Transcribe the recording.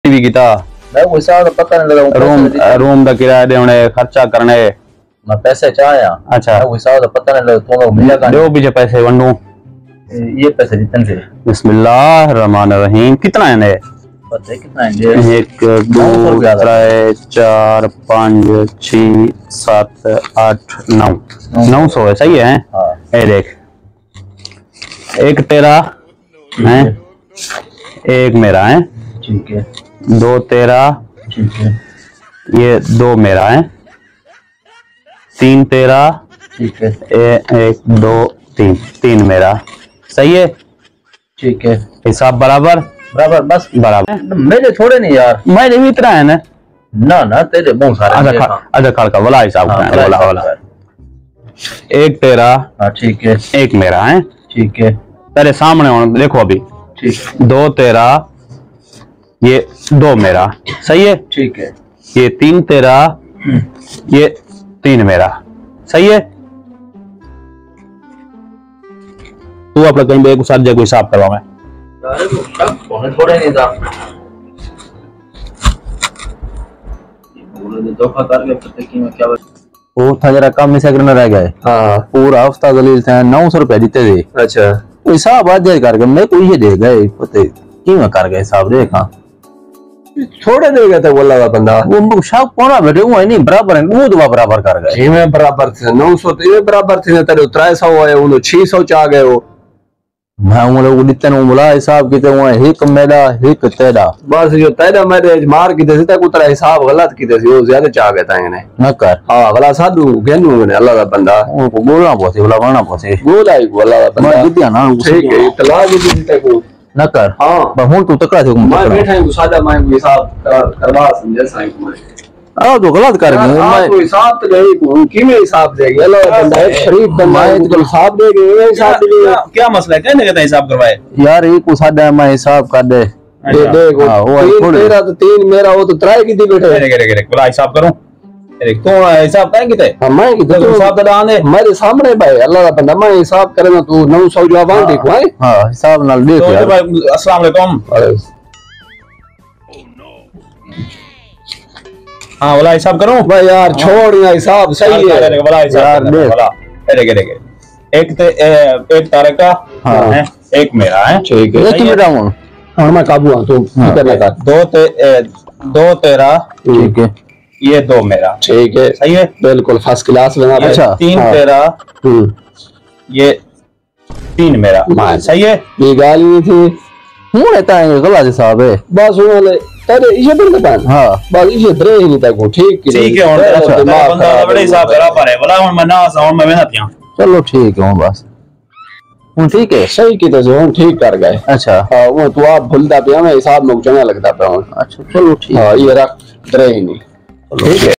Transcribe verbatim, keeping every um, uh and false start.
भी किता मैं वो हिसाब तो पता नहीं लगा रूम रूम दा किराया देने खर्चा करने मैं पैसे चाहया। अच्छा वो हिसाब तो पता नहीं लगा तो मिलेगा दो भी जो पैसे वंडू ये पैसे जितने से बिस्मिल्लाहिर्रहमानिर्रहीम कितना है ने पता है कितना है एक दो तीन चार पाँच छः सात आठ नौ नौ सौ है सही है। हाँ ये देख एक तेरा है एक मेरा है ठीक है दो तेरा ठीक है ये दो मेरा है तीन तेरा ठीक है ए, एक दो तीन तीन मेरा सही है ठीक है हिसाब बराबर बराबर बस बराबर मेरे थोड़े नहीं यार मेरे भी इतना है ना ना ना तेरे बहुत सारे अच्छा अच्छा खड़ का वाला हिसाब वाला वाला एक तेरा हाँ ठीक है एक मेरा है ठीक है तेरे सामने हो देखो अभी ठीक दो तेरा ये दो मेरा सही है ठीक है ये तीन तेरा ये तीन मेरा सही है। तू अपना कहीं एक साथ जगह हिसाब करवा मैं थोड़े नहीं था धोखा करके पता की मैं क्या वो था जरा कम से करना रह गए। हाँ पूरा हफ्ता दलील थे नौ सौ रुपए देते थे। अच्छा हिसाब आज करके मैं कोई ये दे गए पते की मैं कर गए हिसाब देखा छोड़े दे गए थे बोला बंदा वो शाह कोना बैठे वो नहीं बराबर है वो दवा बराबर कर गए में बराबर थे नौ सौ तो ये बराबर थे तेरे त्रै सौ आए वो छह सौ चा गए वो मैं वो लोग दित्ते नो बोला हिसाब किते वो एक मेरा एक तेरा बस जो तेरा मेरे मार की देते को तेरा हिसाब गलत की देसी वो ज्यादा चा गए था इन्हें न कर हां भला साधु गेनू ने अल्लाह का बंदा उनको बोलना पड़े बोला बोलना पड़े बोला ही बोला बंदा दिया ना ठीक है तलाक दी थी को न कर हां पर हूं तू तकड़ा थे मैं बैठा हूं सादा मैं हिसाब करवा समझे साईं मैं आ तो गलत कर गए मैं तो हिसाब तो नहीं को की में हिसाब देगी अल्लाह बंदा एक शरीफ बंदा है तो हिसाब देगी ये हिसाब देगी क्या मसला है कहने का हिसाब करवाए यार एक को सादा मैं हिसाब कर दे ये देखो तीन तेरा तो तीन मेरा वो तो त्रै की दी बैठे रे रे रे बोला हिसाब करूं अरे तो हिसाब काहे किते हां मैं की तो हिसाब तो डाल दे मेरे सामने भाई अल्लाह का बंदा मैं हिसाब करे ना तू नौ सौ जवाब देखो है हां हिसाब नाल देख यार भाई अस्सलाम वालेकुम हाँ वाला हिसाब करूं भाई यार छोड़ यार हिसाब सही है वाला हिसाब वाला अरे रे रे एक ते एक तारीख का है एक मेरा है ठीक है तुम मेरा हूं और मैं काबू हूं तो करने का दो ते दो तेरा ठीक है ये दो मेरा ठीक है सही है बिल्कुल फर्स्ट क्लास बना अच्छा तीन तेरा ये तीन मेरा सही है ये गाली नहीं थी हूं रहता है गलत हिसाब है बस उन्होंने तेरे ये बंदा पान हां बस ये दरे ही नहीं तक ठीक है ठीक है और अच्छा बंदा बड़े हिसाब बराबर है बोला मैं ना साउंड में मेहनत किया चलो ठीक है बस हूं ठीक है सही की तो हम ठीक कर गए। अच्छा हां वो तू आप भूलता पे हमें हिसाब में चना लगता पे अच्छा चलो ठीक हां ये रख दरे ही नहीं ठीक है।